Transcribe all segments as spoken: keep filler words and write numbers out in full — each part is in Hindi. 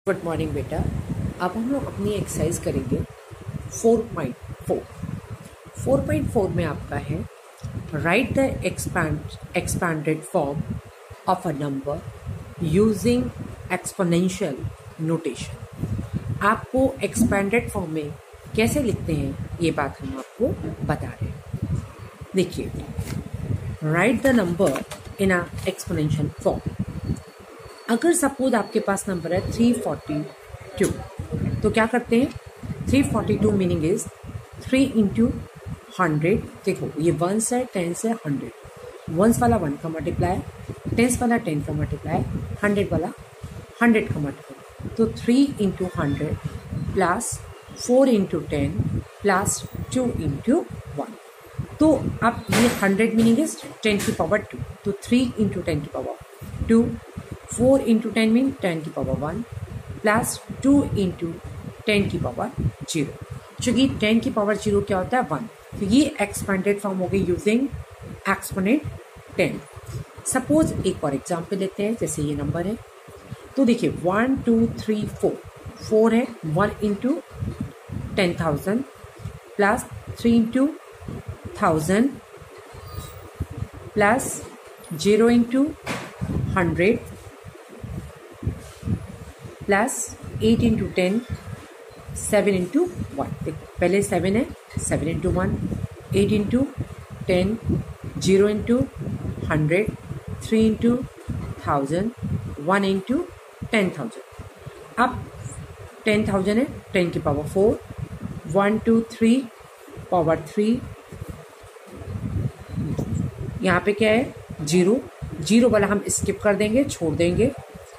गुड मॉर्निंग बेटा। अब हम लोग अपनी एक्सरसाइज करेंगे four point four. Four point four में आपका है write the expand expanded form of a number using exponential notation. आपको एक्सपैंडेड फॉर्म में कैसे लिखते हैं ये बात हम आपको बता रहे हैं। देखिए, write the number in a exponential form. अगर सपोज आपके पास नंबर है थ्री फोर्टी टू, तो क्या करते हैं, three forty two meaning is three into hundred. देखो ये वंस है, टेंस है, हंड्रेड। वंस वाला वन का मल्टीप्लाई, टेंस वाला टेन का मल्टीप्लाई, हंड्रेड वाला हंड्रेड का मल्टीप्लाई। तो three into hundred plus four into ten plus two into one. तो अब ये हंड्रेड मीनिंग इज टेन की पावर टू, तो थ्री इंटू टेन की power two, four into ten mean ten की power one plus two into ten की पावर जीरो। चूंकि टेन की पावर जीरो क्या होता है, वन, तो ये एक्सपेंडेड फॉर्म हो गई यूजिंग एक्सपोनेंट टेन। सपोज एक और एग्जाम्पल लेते हैं, जैसे ये नंबर है, तो देखिए one two three four, four है, one into ten thousand plus three into thousand plus zero into hundred plus eight into ten, seven into one. देखो पहले सेवन है, seven into one, eight into ten, zero into hundred, three into thousand, one into ten thousand. अब टेन थाउजेंड है, टेन की power four, one two three power three, यहाँ पे क्या है, जीरो, जीरो वाला हम स्किप कर देंगे, छोड़ देंगे।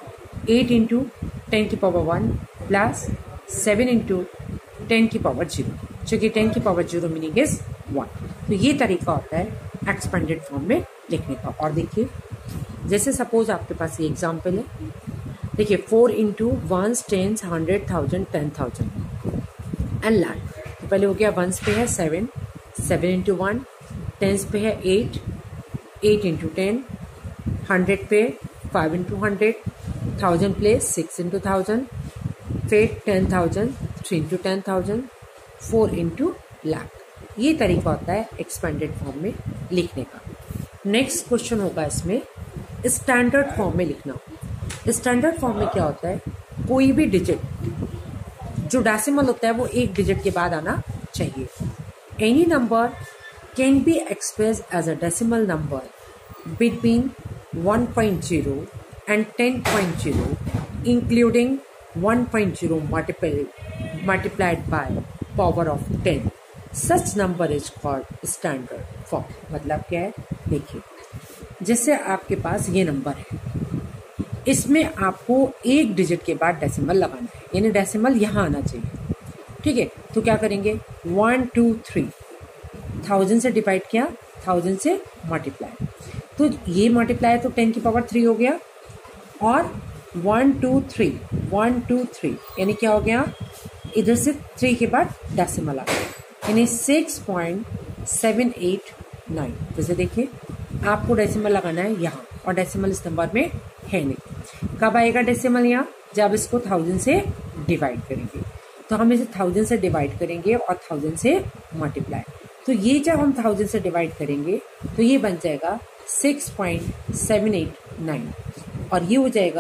एट इंटू टेन की power one plus seven into ten की पावर जीरो, क्योंकि टेन की power zero meaning is one. तो ये तरीका होता है एक्सपेंडेड फॉर्म में लिखने का। और देखिए, जैसे सपोज आपके पास ये एग्जाम्पल है, देखिए four into ones, tens, hundred, thousand, ten thousand and land. तो पहले हो गया वंस पे है seven, seven into one, tens पे है eight, eight into ten, hundred पे five into hundred, thousand place six into thousand, फिर ten thousand, three into ten thousand, four into lakh. ये तरीका होता है एक्सपेंडेड फॉर्म में लिखने का। नेक्स्ट क्वेश्चन होगा इसमें स्टैंडर्ड फॉर्म में लिखना। स्टैंडर्ड फॉर्म में क्या होता है, कोई भी डिजिट जो डेसिमल होता है वो एक डिजिट के बाद आना चाहिए। Any number can be express as a decimal number between one point zero and ten point zero, including one point zero multiplied, multiplied by power of ten. Such number is called standard form. मतलब क्या है, देखिए जैसे आपके पास ये नंबर है, इसमें आपको एक डिजिट के बाद डेसिमल लगाना है, यानी डेसिमल यहाँ आना चाहिए। ठीक है, तो क्या करेंगे, वन टू थ्री, थाउजेंड से डिवाइड किया, थाउजेंड से मल्टीप्लाई, तो ये मल्टीप्लाई तो टेन की पावर थ्री हो गया, और one two three, one two three यानी क्या हो गया, इधर से थ्री के बाद डेसिमल आ गया, यानी six point seven eight nine. जैसे देखिए आपको डेसिमल लगाना है यहाँ, और डेसिमल इस नंबर में है नहीं। कब आएगा डेसिमल यहाँ, जब इसको थाउजेंड से डिवाइड करेंगे। तो हम इसे थाउजेंड से डिवाइड करेंगे और थाउजेंड से मल्टीप्लाई, तो ये जब हम थाउजेंड से डिवाइड करेंगे तो ये बन जाएगा six point seven eight nine, और ये हो जाएगा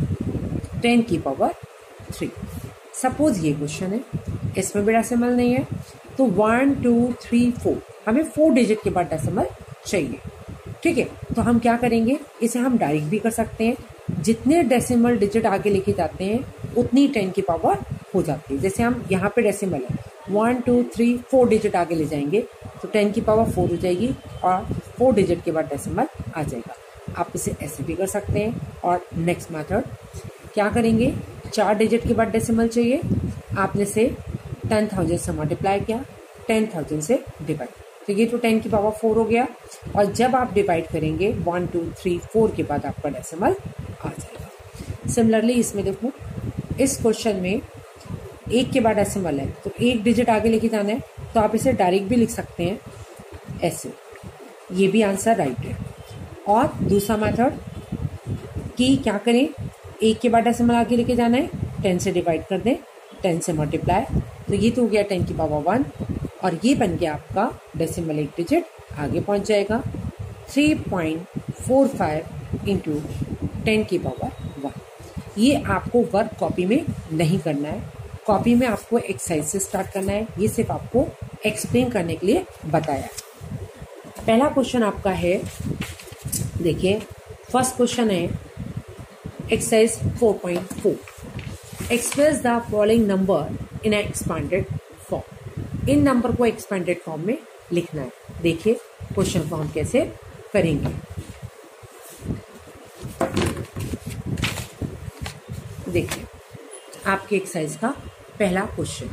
टेन की पावर थ्री। सपोज ये क्वेश्चन है, इसमें भी डेसिमल नहीं है, तो वन टू थ्री फोर, हमें फोर डिजिट के बाद डेसिमल चाहिए। ठीक है, तो हम क्या करेंगे, इसे हम डायरेक्ट भी कर सकते हैं, जितने डेसिमल डिजिट आगे लेके जाते हैं उतनी टेन की पावर हो जाती है। जैसे हम यहाँ पे डेसिमल है, one two three four digit आगे ले जाएंगे तो टेन की पावर फोर हो जाएगी, और फोर डिजिट के बाद डेसिमल आ जाएगा। आप इसे ऐसे भी कर सकते हैं। और नेक्स्ट मेथड क्या करेंगे, चार डिजिट के बाद डेसिमल चाहिए, आपने से टेन थाउजेंड से मल्टीप्लाई किया, टेन थाउजेंड से डिवाइड, तो ये तो टेन की पावर फोर हो गया, और जब आप डिवाइड करेंगे वन टू थ्री फोर के बाद आपका डेसिमल आ जाएगा। सिमिलरली इसमें देखो, इस क्वेश्चन में एक के बाद डेसिमल है, तो एक डिजिट आगे लेके जाना है, तो आप इसे डायरेक्ट भी लिख सकते हैं ऐसे, ये भी आंसर राइट है। और दूसरा मेथड कि क्या करें, एक के बाद डेसिमल आगे लेके जाना है टेन से डिवाइड कर दें, टेन से मल्टीप्लाई, तो ये तो हो गया टेन की पावर वन और ये बन गया आपका डेसिमल एक डिजिट आगे पहुंच जाएगा three point four five into ten की पावर वन। ये आपको वर्क कॉपी में नहीं करना है, कॉपी में आपको एक्सरसाइज से स्टार्ट करना है, ये सिर्फ आपको एक्सप्लेन करने के लिए बताया। पहला क्वेश्चन आपका है, देखिए फर्स्ट क्वेश्चन है exercise four point four, express the following number in expanded form. इन नंबर को एक्सपांडेड फॉर्म में लिखना है। देखिए क्वेश्चन को हम कैसे करेंगे। देखिए आपके एक्सरसाइज का पहला question,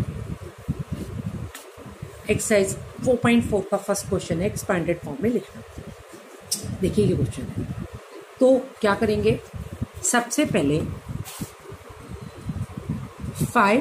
exercise four point four का फर्स्ट क्वेश्चन है एक्सपांडेड फॉर्म में लिखना। देखिए ये क्वेश्चन है, तो क्या करेंगे, सबसे पहले five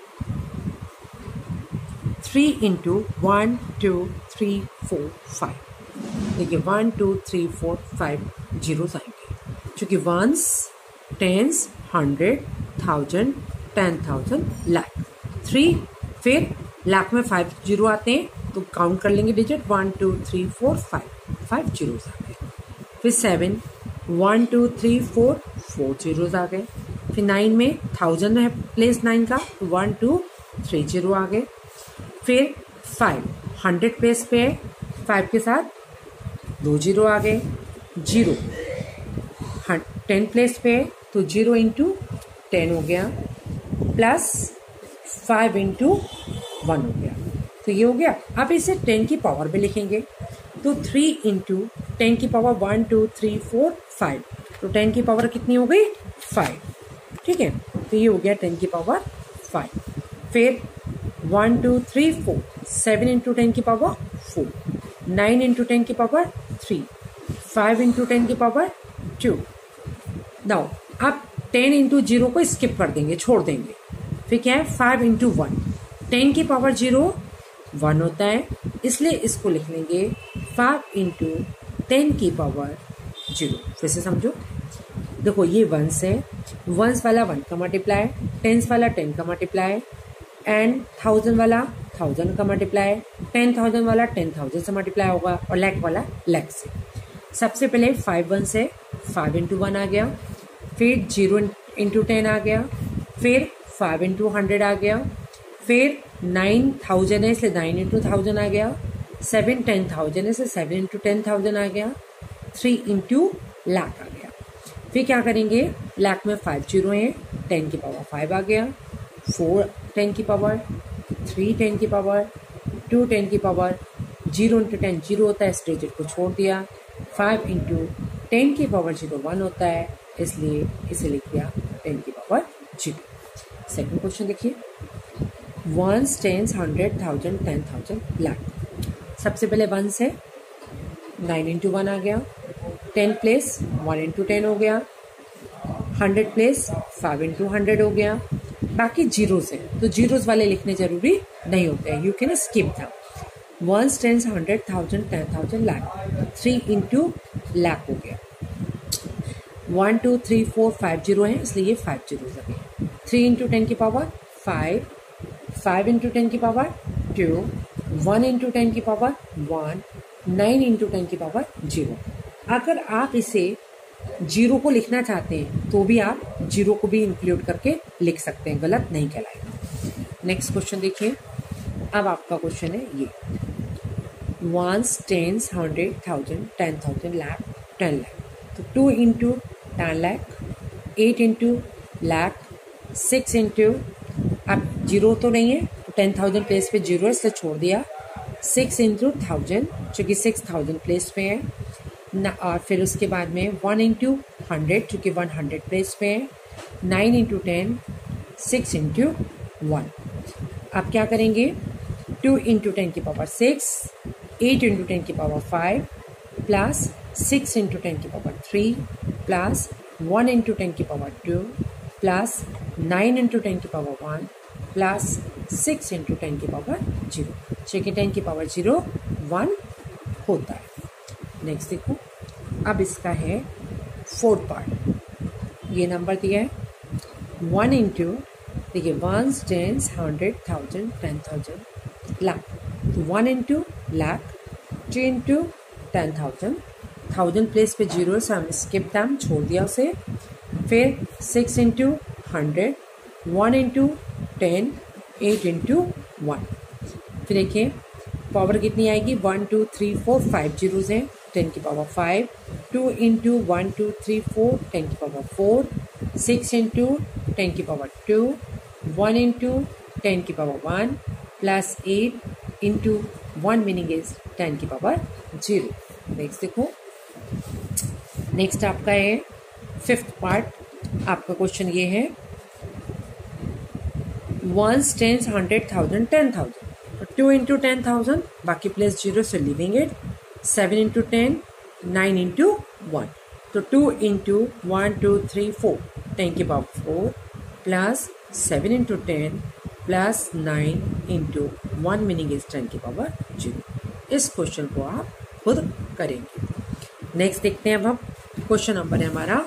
three into one two three four five. देखिए one two three four five zeros आएंगे, चूंकि ones tens hundred thousand ten thousand lakh, three फिर लाख में फाइव जीरो आते हैं तो काउंट कर लेंगे digit, one two three four five, five zeros आ गए। फिर seven, one two three four, four zeros आ गए। फिर नाइन में थाउजेंड है प्लेस नाइन का, वन टू थ्री जीरो आ गए। फिर फाइव हंड्रेड प्लेस पे है, फाइव के साथ दो जीरो आ गए। जीरो टेन प्लेस पे है तो जीरो इंटू टेन हो गया, प्लस फाइव इंटू वन हो गया, तो ये हो गया। अब इसे टेन की पावर में लिखेंगे, तो थ्री इंटू टेन की power one two three four five, तो टेन की पावर कितनी हो गई, फाइव। ठीक है, तो ये हो गया टेन की पावर फाइव। फिर one two three four, seven into ten की power four, nine into ten की power three, five into ten की पावर टू। नाउ अब टेन इंटू जीरो को स्किप कर देंगे, छोड़ देंगे। फिर क्या है, फाइव इंटू वन, टेन की पावर जीरो वन होता है, इसलिए इसको लिख लेंगे फाइव इंटू टेन की पावर जीरो। फिर से समझो, देखो ये वंस है, वंस वाला वन का मल्टीप्लाई, टेंस वाला टेन का मल्टीप्लाई, एंड थाउजेंड वाला थाउजेंड का मल्टीप्लाई, टेन थाउजेंड वाला टेन थाउजेंड से मल्टीप्लाई होगा, और लैख वाला लैख से। सबसे पहले फाइव वन से फाइव इंटू वन आ गया, फिर जीरो इंटू टेन आ गया, फिर फाइव इंटू हंड्रेड आ गया, फिर नाइन थाउजेंड है इसलिए नाइन इंटू थाउजेंड आ गया, सेवन टेन थाउजेंड है इसलिए सेवन इंटू टेन थाउजेंड आ गया, थ्री इंटू लाख आ गया। फिर क्या करेंगे, लाख में फाइव जीरो है, टेन की पावर फाइव आ गया, फोर टेन की पावर, थ्री टेन की पावर, टू टेन की power, zero into ten zero होता है, इस डिजिट को छोड़ दिया, फाइव इंटू टेन की पावर जीरो वन होता है, इसलिए इसे लिख दिया टेन की पावर जीरो। सेकंड क्वेश्चन देखिए, ones tens hundred thousand ten thousand lakh. सबसे पहले वंस है, नाइन इंटू वन आ गया, ten place one into ten हो गया, hundred place five into hundred हो गया, बाकी जीरोस है तो जीरोस वाले लिखने जरूरी नहीं होते हैं, यू कैन स्किप था। Ones tens hundred thousand ten thousand lakh, three into lakh हो गया, one two three four five zero है इसलिए ये फाइव जीरो लगे, थ्री इंटू टेन की power five, five into ten की power two, one into ten की power one, nine into ten की पावर जीरो। अगर आप इसे जीरो को लिखना चाहते हैं तो भी आप जीरो को भी इंक्लूड करके लिख सकते हैं, गलत नहीं कहलाएगा। नेक्स्ट क्वेश्चन देखिए, अब आपका क्वेश्चन है ये, ones tens hundred thousand ten thousand lakh ten lakh, तो two into ten lakh, eight into lakh, six into, अब जीरो तो नहीं है तो टेन थाउजेंड प्लेस पे जीरो है इसलिए छोड़ दिया, सिक्स इंटू थाउजेंड चूँकि सिक्स थाउजेंड प्लेस पे है ना, और फिर उसके बाद में वन इंटू हंड्रेड चूँकि वन हंड्रेड प्लेस पे है, nine into ten, six into one. अब क्या करेंगे, टू इंटू टेन की power six, eight into ten की power five, plus six into ten की power three, plus one into ten की power two, plus nine into ten की power one, plus six into ten की पावर जीरो। चूँकि टेन की पावर जीरो वन होता है। नेक्स्ट देखो, अब इसका है फोर्थ पार्ट, ये नंबर दिया है वन इंटू देखिए ones, tens, hundred, thousand, ten thousand, lakh. तो one into lakh, two into ten thousand, thousand place पे जीरो है सो हम स्किप दैम, छोड़ दिया उसे। फिर six into hundred, one into ten, eight into one. फिर देखिए पावर कितनी आएगी, one two three four, five zeros हैं, टेन की power five, two into one two three four, ten की power four, six into ten की power two, one into ten की power one, plus eight into one meaning is ten की पावर जीरो। नेक्स्ट देखो, नेक्स्ट आपका है फिफ्थ पार्ट। आपका क्वेश्चन ये है ones, tens, hundred, thousand, ten thousand. Two into ten thousand, बाकी प्लेस जीरो से living it, seven into ten, nine into one. तो two into one two three four, ten की power four, plus seven into ten, plus nine into one meaning is ten की पावर जीरो। इस क्वेश्चन को आप खुद करेंगे। नेक्स्ट देखते हैं अब हम क्वेश्चन नंबर है हमारा,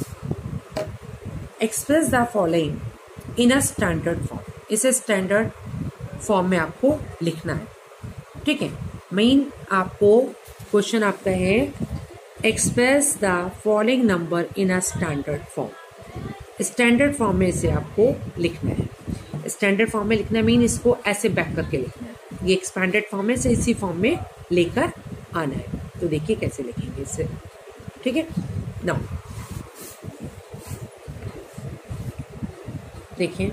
express the following in a standard form. इसे स्टैंडर्ड फॉर्म में आपको लिखना है, ठीक है। मेन आपको क्वेश्चन आपका है express the following number in a standard form. Standard form में इसे आपको लिखना है। स्टैंडर्ड फॉर्म में लिखना मीन इसको ऐसे बैक करके लिखना है। ये एक्सपैंडेड फॉर्म है, इसे इसी फॉर्म में लेकर आना है। तो देखिए कैसे लिखेंगे इसे, ठीक है। नाउ देखिए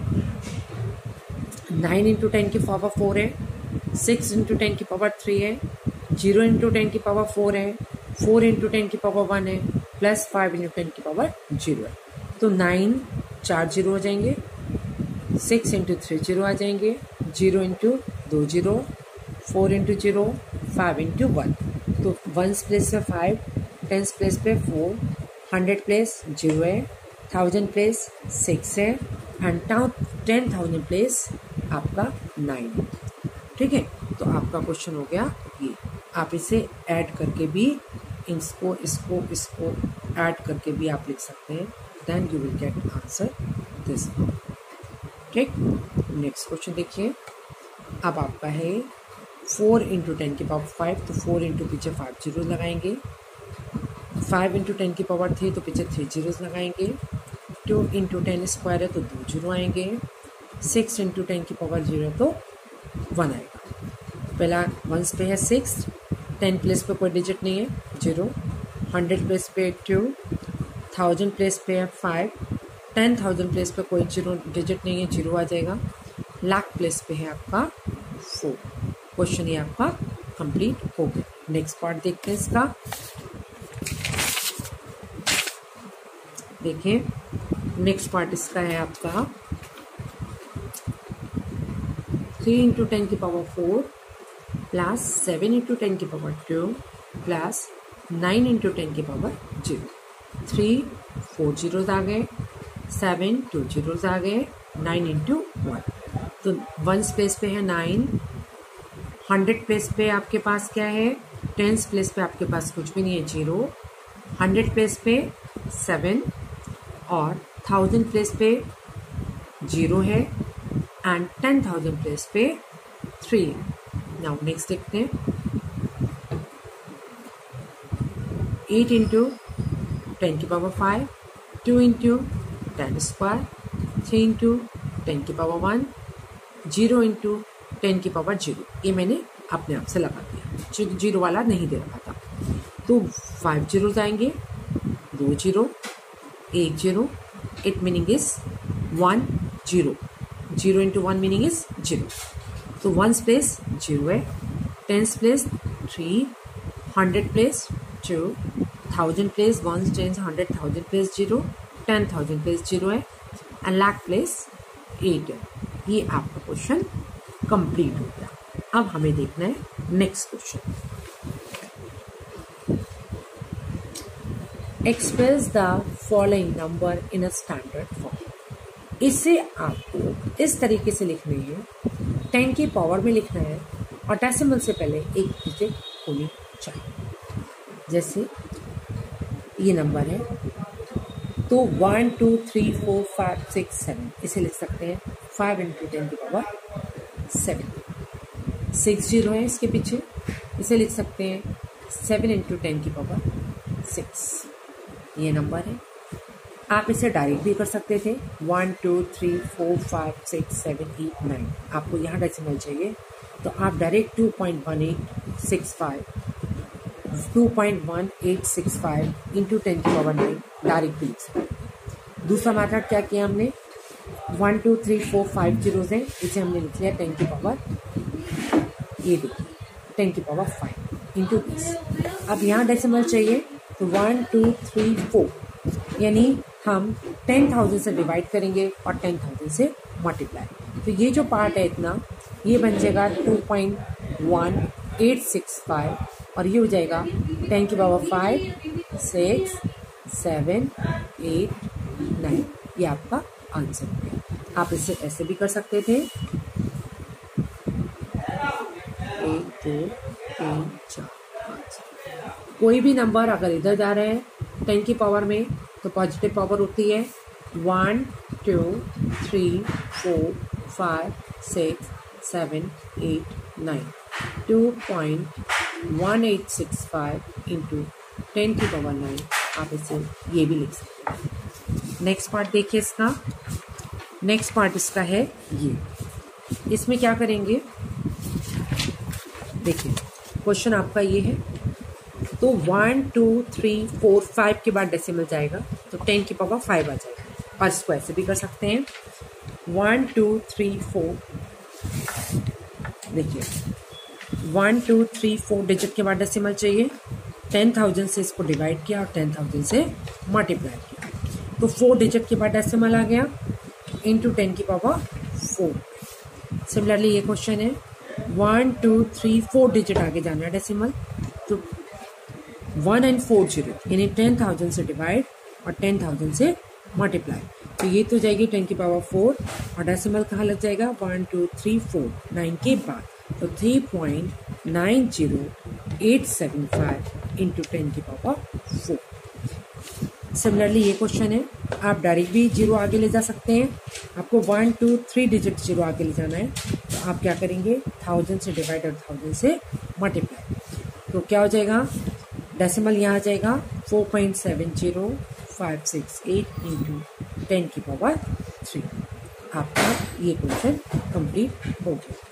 नाइन इंटू टेन की पावर फोर है, सिक्स इंटू टेन की पावर थ्री है, जीरो इंटू टेन की पावर फोर है, फोर इंटू टेन की पावर वन है, प्लस फाइव इंटू टेन की पावर जीरो है। तो नाइन चार जीरो हो जाएंगे, सिक्स इंटू थ्री जीरो आ जाएंगे, जीरो इंटू दो zero, four into zero, five into one. तो वंस प्लेस पे फाइव, टेंस प्लेस पे फोर, हंड्रेड प्लेस जीरो है, थाउजेंड प्लेस सिक्स है, एंड टेन थाउजेंड प्लेस आपका नाइन है, ठीक है। तो आपका क्वेश्चन हो गया ये। आप इसे ऐड करके भी इसको इसको इसको ऐड करके भी आप लिख सकते हैं, then you will get answer this, ठीक। नेक्स्ट क्वेश्चन देखिए, अब आपका है फोर इंटू टेन की पावर फाइव, तो फोर इंटू पीछे फाइव जीरो लगाएंगे, फाइव इंटू टेन की पावर थ्री, तो पीछे थ्री जीरोज लगाएंगे, टू इंटू टेन स्क्वायर है तो दो जीरो आएंगे, सिक्स इंटू टेन की पावर जीरो तो वन आएगा। पहला वंस पे है सिक्स, टेन प्लेस पे कोई डिजिट नहीं है जीरो, हंड्रेड प्लेस पे टू, थाउजेंड प्लेस पे है फाइव, टेन थाउजेंड प्लेस पे कोई जीरो डिजिट नहीं है जीरो आ जाएगा, लाख प्लेस पे है आपका फोर। क्वेश्चन ये आपका कंप्लीट हो गया। नेक्स्ट पार्ट देखते हैं इसका, देखिए नेक्स्ट पार्ट इसका है आपका थ्री इंटू टेन की power four, plus seven into ten की power two, plus nine into ten की power zero. Three four zeros आ गए, सेवन टू जीरोज आ गए, नाइन इंटू वन। तो वंस प्लेस पे है नाइन, हंड्रेड प्लेस पे आपके पास क्या है, टेंस प्लेस पे आपके पास कुछ भी नहीं है जीरो, हंड्रेड प्लेस पे सेवन, और थाउजेंड प्लेस पे जीरो है, एंड टेन थाउजेंड प्लेस पे थ्री है। नाउ नेक्स्ट देखते हैं, एट इंटू टेन की power five, two into ten square, three into ten की power one, zero into ten की पावर जीरो। ये मैंने अपने आप से लगा दिया, जीरो वाला नहीं दे रखा था। तो फाइव जीरोज आएंगे, दो जीरो, एक zero, it meaning is one zero, zero into one meaning is zero. तो वंस प्लेस जीरो है, tens place three, hundred place two, thousand place ones tens hundred, thousand place zero, ten thousand place zero है, एंड लाख प्लेस एट है। ये आपका क्वेश्चन कंप्लीट हो गया। अब हमें देखना है next question, express the following number in a standard form. इसे आपको इस तरीके से लिखने हैं, टेन की पावर में लिखना है और डेसिमल से पहले एक डिजिट होनी चाहिए। जैसे ये नंबर है, तो तो one two three four five six seven इसे लिख सकते हैं फाइव इंटू टेन की पावर सेवन। सिक्स जीरो है इसके पीछे, इसे लिख सकते हैं सेवन इंटू टेन की पावर सिक्स। ये नंबर है। आप इसे डायरेक्ट भी कर सकते थे, one two three four five six seven eight nine. आपको यहाँ डेसिमल चाहिए तो आप direct two point one eight six five two point one eight six five into ten की पावर नाइन डायरेक्ट भी लिख सकते हैं। दूसरा मेथड क्या किया हमने, one two three four five zeros हैं, इसे हमने लिख लिया टेन की पावर, ये देखिए टेन की पावर फाइव इंटू दिस। अब यहाँ डेसिमल चाहिए तो वन टू थ्री फोर, यानी हम टेन थाउजेंड से डिवाइड करेंगे और टेन थाउजेंड से मल्टीप्लाई। तो ये जो पार्ट है इतना, ये बन जाएगा two point one eight six five और ये हो जाएगा टेन की power five six seven eight nine. ये आपका आंसर हो गया। आप इसे ऐसे भी कर सकते थे, एक दो तीन चार पाँच। कोई भी नंबर अगर इधर जा रहे हैं टेन की पावर में तो पॉजिटिव पावर होती है one two three four five six seven eight nine. Two point one eight six five into ten की पावर नाइन, आप इसे ये भी लिख सकते हैं। नेक्स्ट पार्ट देखिए इसका। नेक्स्ट पार्ट इसका है ये। इसमें क्या करेंगे, देखिए क्वेश्चन आपका ये है, तो one two three four five के बाद डेसिमल जाएगा तो टेन की पावर फाइव आ जाएगा। और इसको ऐसे भी कर सकते हैं वन टू थ्री फोर, देखिए one two three four digit के बाद डेसिमल चाहिए, टेन थाउजेंड से इसको डिवाइड किया और टेन थाउजेंड से मल्टीप्लाई किया तो फोर डिजिट के बाद डेसिमल आ गया इंटू टेन की पावर फोर। सिमिलरली ये क्वेश्चन है one two three four digit आगे जाना है डेसिमल, तो वन एंड फोर जीरो यानी टेन थाउजेंड से डिवाइड और टेन थाउजेंड से मल्टीप्लाई। तो ये तो जाएगी टेन की पावर फोर और डेसिमल कहाँ लग जाएगा one two three four nine के बाद, तो three point nine zero eight seven five into ten की पावर फोर। सिमिलरली ये क्वेश्चन है, आप डायरेक्ट भी जीरो आगे ले जा सकते हैं। आपको one two three digit zero आगे ले जाना है तो आप क्या करेंगे, थाउजेंड से डिवाइड और थाउजेंड से मल्टीप्लाई। तो क्या हो जाएगा, डेसिमल यहाँ आ जाएगा four point seven zero five six eight into ten की पावर थ्री। आपका ये क्वेश्चन कंप्लीट हो गया।